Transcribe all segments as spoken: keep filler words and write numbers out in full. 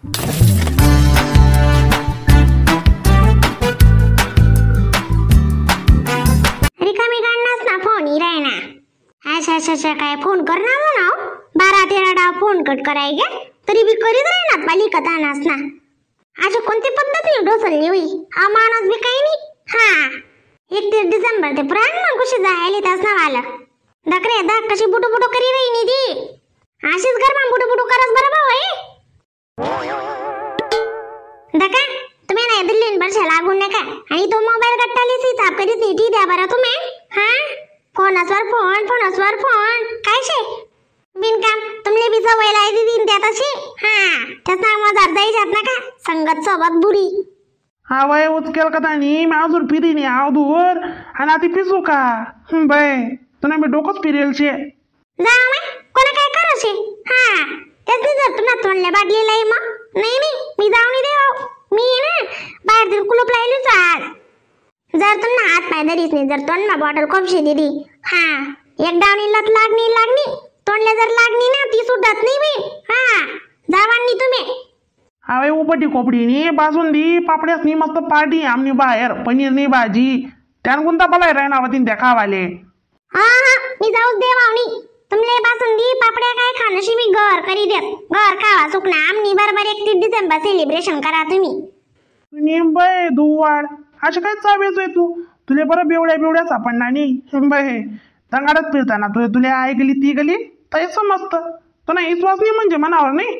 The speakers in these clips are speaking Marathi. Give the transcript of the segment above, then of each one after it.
रिकामी काढणास ना फोन इराय ना. अच्छा अच्छा अच्छा काय फोन करणार म्हणा बारा तेरा डाव फोन कट कराय गे तरी बी करीत राहणार पाली कथा नास ना. आज कोणती पद्धती ढोसलली होई हा माणूस बी काही नाही. हा एकतीस डिसेंबर ते प्राण मग कशी जायली तास ना वाला दकरे दाख कशी बुटू बुटू करी रही नी ती अशीच घर मग बुटू बुटू करस बरोबर होय. दका तुम्ही नाही दिल्लीन वर्ष लागून नका आणि तो मोबाईल कट्टाली सी ताप करी सीटी द्या बरं तुम्ही. हा फोनसवर फोन फोनसवर फोन काय शे बिनकाम तुमले बी सवय लायली दिन त्या तशी. हा त्याचा मजार जायच्यात नका संगत सोबत बुरी. हा वय उचकेल का तानी मी अजून फिरी नाही आव दूर आणि आता पिसू का बाय तुला मी डोकंच फिरेल शे. जा मग कोणा काय करशे. हा त्यातली जर तुला तोंडल्या बाटली लाई मग नाही नाही मी जाऊन देव मी ना बाहेर दिल कुलूप लायलीच आज. जर तुमना हात पाय धरीच नाही जर तोंडना बॉटल खोपशी दिली हा एक डावणी लत लागणी लागणी तोंडल्या जर लागणी ना ती सुटत नाही मी. हा जावानी तुम्ही अवे उपटी कोपडीनी बासुंदी पापड्यासनी मस्त पार्टी आमनी बाहेर पनीरनी भाजी त्यान कोणता पलाय राहणार त्या खावाले. हा हा मी जाऊच देवावनी तुमले बासुंदी पापड्या काय खानशी मी घर करी देत घर खावा सुकना आमनी बरोबर एकतीस डिसेंबर सेलिब्रेशन करा तुम्ही. बाय दुवाड असे काय चावेच तू तुले बरं बेवड्या बेवड्या सापडणार नाही बाय दंगाडत फिरताना तुले तुले आई गेली ती गेली तरी समजत तो नाही विश्वास नाही म्हणजे मनावर नाही.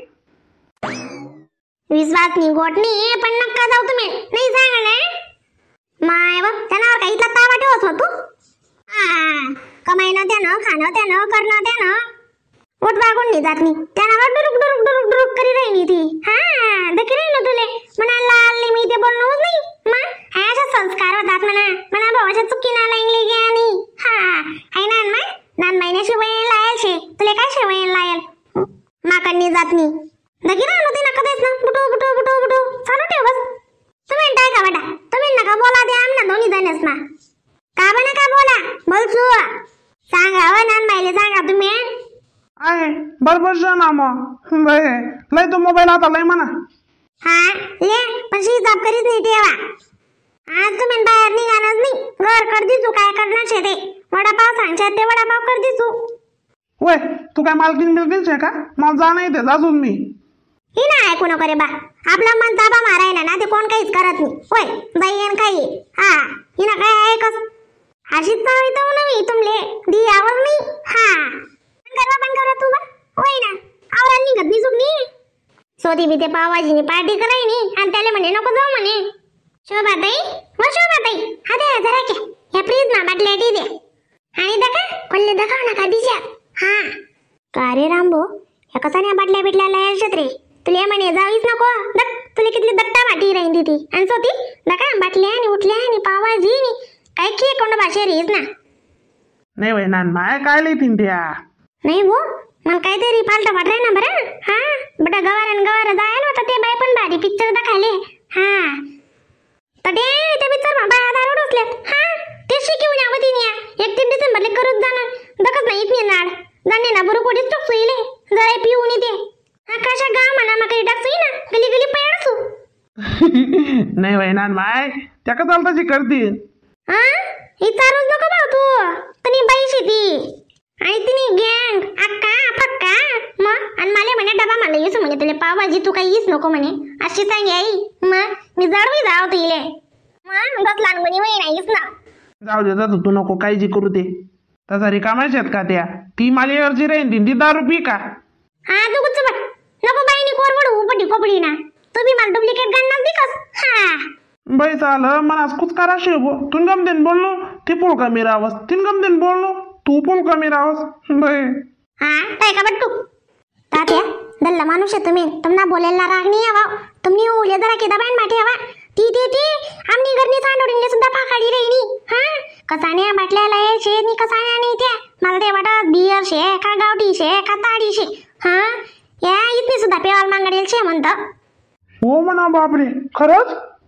विश्वास नाही गोट नाही पण नक्का जाऊ तुम्ही नाही सांगा ना माय व त्यानावर काही इथला तावा ठेवत हो तू. हा कमाईनं त्यानं खाणं त्यानं करणं त्यानं उठ बागून नाही जात नाही त्यानावर डुरुक डुरुक डुरुक डुरुक करी राहिली ती. हा दखी राही ना तुले म्हणाला आले मी ते बोलणंच नाही मग अशा संस्कार होतात म्हणा म्हणा भावाच्या चुकीना लाईनली घ्या आणि हा आहे ना मा नान महिन्याशी वयन लायल शे तुले काय शे वयन लायल माकडनी जात नाही दखी राह नव्हती नका देत ना बुटू बुटू बुटू बुटू चालू ठेव बस. तुम्ही काय का वाटा तुम्ही नका बोला दे आमना दोन्ही जणच ना का बना का बोला बोलचू सांगा हो नान माहिले सांगा तुम्ही आहे बरोबर ना मग बाय लय तो मोबाईल आता लय म्हणा. हा ले पण शिजाब करीत नाही ठेवा. आज तुम्ही बाहेर निघालाच नाही घर कर दिसू काय करणार शे ते वडापाव सांगशात ते वडापाव कर दिसू. वय तू काय मालकीन बिलकीन शे का मला जा नाही ते जाजून मी ही ना ऐकू नको रे बा आपला मन ताबा मारायला ना ते कोण काहीच करत नाही. होय जाईन काही हा ही ना काय ऐकस अशीच चावी तर नवी तुमले दी आवाज नाही. हा करवा पण करा तू बा होय ना आवरा निघत मी सुटली सोदी बी ते पावाजीने पार्टी कराय नी आणि त्याला म्हणे नको जाऊ म्हणे. शोभाताई व शोभाताई हा दे जरा के या प्लीज ना बाटल्या टी दे आणि दका कोल्ले दका नका दिशा. हा का रे रामभो या कसाने बाटल्या बिटल्या लायल छत्रे तुले म्हणे जावीच नको दक तुले कितली दट्टा वाटी राहिली ती आणि सोती दका बाटल्या आणि उठल्या आणि पावाजी नी काय की कोण भाषे रीस ना नाही वय नान माय काय लिहितीन त्या नाही भो मला काहीतरी फालतं वाटलंय ना बरं. हा बटा गवार आणि गवार जायला होता ते बाय पण भारी पिक्चर दाखवले. हा तर ते ते पिक्चर मा बाय दारू डोसल्यात. हा ते शिकवून यावं तिने एकतीस डिसेंबरले करूच जाणार दकच नाही फिरणार जाणे ना बरोबर कोणीच टाकसू इले जरा पिऊन येते आकाशा गा म्हणा मग काही टाकसू ना गली गली पळसू नाही वय नान माय त्या का चालताची करतील. हा ही चालूच नको भाऊ तू तनी बाईशी ती आणि तिने गँग अक्का फक्का मग आणि मला म्हणे डबा मला येस म्हणे तुला पावभाजी तू काही येस नको म्हणे अशी सांगे आई मग मी जडवी जाव तिले मग बस लहानपणी वय नाहीस ना. जाऊ दे जातो तू नको काही जी करू दे तसा रिकाम्या शेत का त्या ती मालीवरची राहीन ती दारू पी का. हा तू कुछ बट नको बाईनी कोरवड उपटी कोपडी ना तू बी मला डुप्लिकेट गन्ना दिकस. हा बाई चालं मनास कुछ करा शेबो तुन गम देन बोललो ती पोळ कमी रावस तीन गम देन बोललो तू पोळ कमी रावस बाई. हा काय का बट्टू तात्या दल्ला माणूस आहे तुम्ही तुमना बोलायला राग नाही यावा तुम्ही ओले जरा केदा बाईन माठी यावा ती ती ती आमनी घरनी सांडोडीने सुद्धा फाकाडी राहिनी. हा कसाने बाटल्याला ये शे नी कसाने नाही त्या मला ते वाटत बियर शे का गावठी शे का ताडी शे. हा या इतनी सुद्धा पेवाल मांगडेल शे म्हणतं. हो म्हणा बापरे खरंच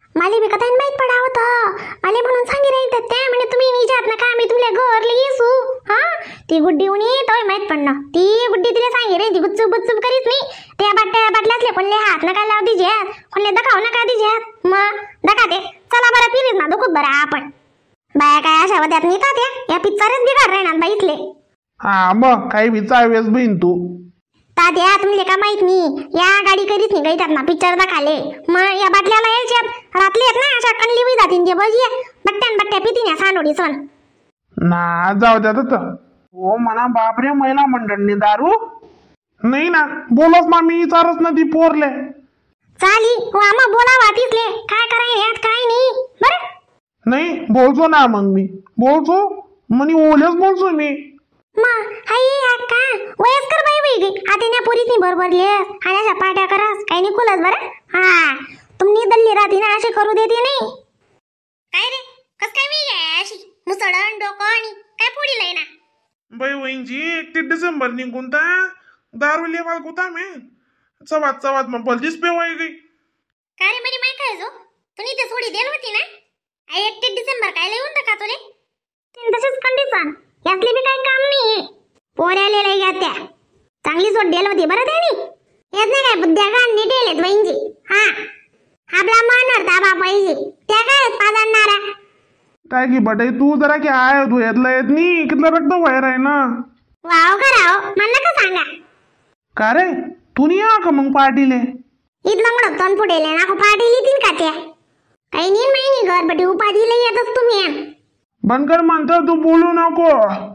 मला बी कथा माहित पडावं तर मला म्हणून सांगी राहील त्या म्हणे तुम्ही विचारत ना का मी तुमल्या घरले येसू हा ती गुड्डी उनी तोय माहित पडणं ती गुड्डी तिला सांगी रे ती गुच्चूप गुच्चूप करीत नाही त्या बाटल्या बाटल्यातले कोणले हात नका लाव दिजे कोणले दखाव नका दिजे मग दखा ते चला बरं फिरीत ना दुखत बरं आपण बाया काय अशा वद्यात नेतात या पिक्चरच बिघाड राहणार बाई इथले हा मग काही विचारवेस बहीण तू तात्या तुमले का माहित नाही या गाडी करीत नाही गईतात ना पिक्चर दाखाले मग या बाटल्याला यायच्यात रातली येत ना अशा कणली बी जातीन जे बजी बट्ट्यान बट्ट्या पितीन या सानोडी सन ना जाऊ द्या तर हो म्हणा बापरे महिला मंडळनी दारू नाही ना बोलच ना मी विचारच ना ती पोरले चाली हो आम्हा बोलावा तिथले काय कराय यात काय नाही बरं नाही बोलतो ना मग मी बोलतो म्हणे ओलेच बोलतो मी मग हाई अक्का वयस्कर बाई बाई गे आता ना पोरीसनी बरोबरले आणि अशा पाट्या करास काही नाही कुलच बरं हा तुम्ही दल्ली राहते ना अशी करू देते नाही काय रे कस काय मी आहे अशी मुसळण डोकं आणि काय पोडी लय ना बाई वहींची एकतीस डिसेंबर निघून ता दारू लेवाल कुता मी चवात चवात मग बलजीच पेवाय गई काय रे बरी माय काय जो तुम्ही ते सोडी देल होती ना आई एकतीस डिसेंबर काय लिहून तर का तुले तीन तसेच कंडिशन यातली बी काही काम नाही पोऱ्याले लय घ्या त्या चांगली सोड देल होती बरं त्यानी येत नाही काय बुद्ध्या गांधी डेलेत वहींची हा आपला मनवर ताबा पाहिजे त्या काय पाजाडणारा काय की बटाई तू जरा की आय तू यातला येत नाही कितलं रक्त बाहेर आहे ना वाव कराव मला नका सांगा का रे तू नाही आ का मग पार्टीले इथलं म्हणत तोंड फुटेले ना पार्टी लिहितील का त्या काही नाही माहिती घर बटी उपाधीला येतच तुम्ही बनकर म्हणतो तू बोलू नको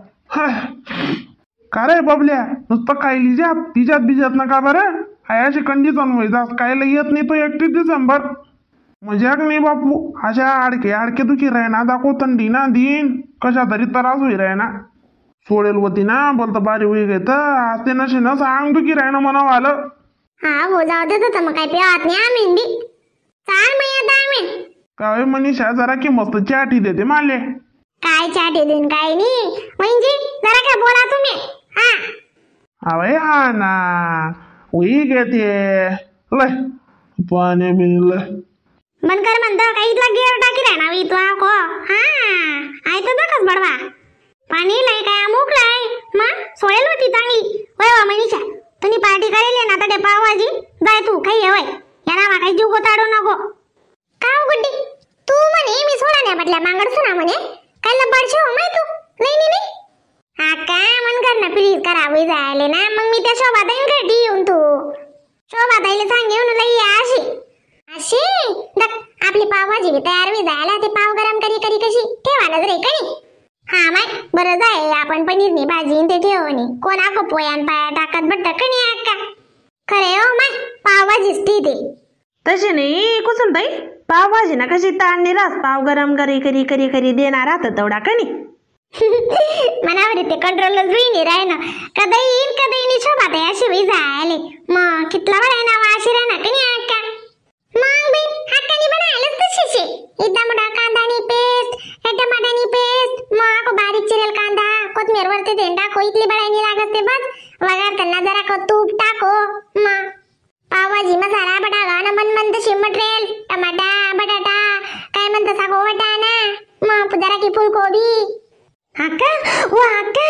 का रे बबल्या नुसतं काय लिजात तिच्यात बिजात नका बरं अशी कंडिशन व्हायचं कायला येत नाही तो एकतीस डिसेंबर मजाक नाही बापू अशा आडके आडके दुखी राहना दाखव थंडी ना दिन कशा तरी त्रास होई राहना सोडेल होती ना बोलता बारी होई घेत आज ते नशे ना सांग दुखी राहणं म्हणावं आलं हा हो जाऊ देत होतं मग काय पेवात नाही आम्ही बी चाल मग येत आम्ही काय मनीषा जरा की मस्त चाटी देते माले काय चाटे देऊन काय नाही म्हणजे जरा काय बोला तुम्ही हा अवय हा ना वही घेते लय पाणी बिल बनकर म्हणतो काही इथला गेअर टाकी राहणार इथला को हा आई तर दकच बडवा पाणी लय काय अमुक लय मग सोडेल होती चांगली वय वा मनीषा तुम्ही पार्टी करेल ना तर पावभाजी जाय तू काही हवय यांना मा काही जीव गोताडू नको का गुड्डी तू म्हणे मी सोडा नाही म्हटल्या मांगडसू ना म्हणे काय लबाडशी हो माय तू नाही नाही नाही हा का मन कर ना प्लीज करावी जायले ना मग मी त्या शोभाताईन घरी येऊन तू शोभाताईला सांग येऊन लई अशी अशी आपली पावभाजी बी तयार बी जायला ते पाव गरम करी करी कशी ठेवा नजरे कणी हा माय बरं जाय आपण पनीरनी भाजी ते ठेवणी कोण आखो पोयान पाया टाकत बट्ट कणी अक्का खरे हो माय पावभाजीच ती ते तशी नाही कुसुम ताई पावभाजी ना कशी ताणणी रास पाव गरम करी करी करी करी देणार राहत तेवढा कणी मनावर ते कंट्रोलच होईनी राय ना कदा येईन कदा येईन शोभात आहे अशी वही जायले मग कितला वेळ आहे ना वाशी राहणार कणी अक्का मग बी हक्कानी बनायलाच तशीच एकदा मोठा कांदानी पेस्ट एक टमाटानी पेस्ट मग बारीक चिरेल कांदा कोथमीर वरती देऊन टाको इथली बळायनी लागत ते बस वगार त्यांना जरा को तूप टाको मग पावभाजी मसाला बटाटा ना मन मन तशी मटेरियल टमाटा बटाटा काय म्हणता सागो वाटाणा मग जरा की फुलकोबी हक्का ओ हक्का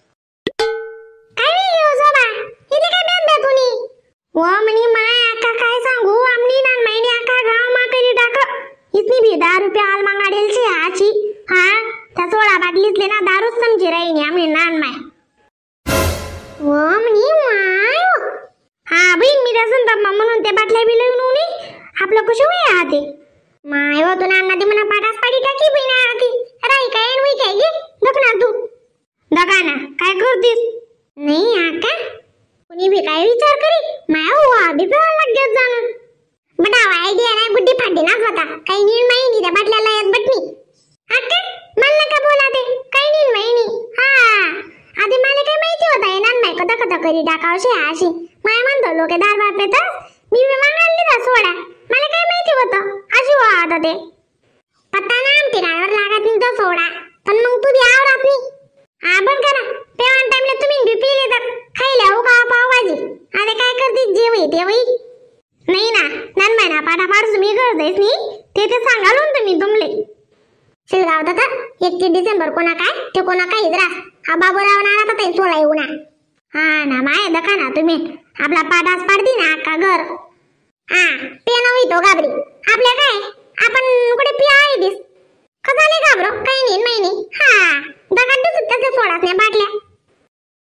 काय वेळ जोबा इथे काय बेंदा तुनी व मनी माय अक्का काय सांगू आमनी नान मायने अक्का गाव मा करी टाक इतनी भी दहा रुपया आल मांगाडेल ची आची हा त्या सोळा बाटलीतले ना दारूच समजी राहिनी आम्ही नान माय व मनी माय हा बहीण मी रसन बाप्पा म्हणून ते बाटल्या बी लऊन उनी आपलं कुशे होय आते माय व तुला अन्ना ते मना पाटास पाडी टाकी बहीण आती राई काय न काय गे दखना तू दगाना काय करतीस नाही अक्का कुणी भी काय विचार करी माया हुआ भी पेवा लागत जाणं बटावा आयडिया नाही गुड्डी फाडी ना होता काही नील माहिती त्या बाटल्याला येत बटनी अक्का मला नका बोला ते काही नील माहिती हा आधी मला काय माहिती होता येणार नाही कदा कदा करी टाकावशे अशी माया म्हणतो लोक दार बाप येतात मी मागायला दिला सोडा मला काय माहिती होतं अशी हो आता ते पत्ता ना आमटी रावर लागत नाही तो सोडा पण मग तू बी आवरात नाही हा बंद करा पेवान टाइमला तुम्ही बी पिले तर खायला हो का पावभाजी अरे काय करते जेव येते वही नाही ना नन महिना पाठा पाडूस मी करतेस नी ते ते सांगालून तुम्ही तुमले शिलगाव दादा एकतीस डिसेंबर कोणा काय ते कोणा काय इद्रा हा बाबूराव ना आता ते सोळा येऊ ना हा ना माय दखा ना तुम्ही आपला पाडास पाडती ना का घर हा पे नव्ही तो घाबरी आपल्या काय आपण कुठे पिया आहे दिस कसाले घाबरो काही नाही नाही हा दगड दिसत त्याचे सोडाच नाही बाटल्या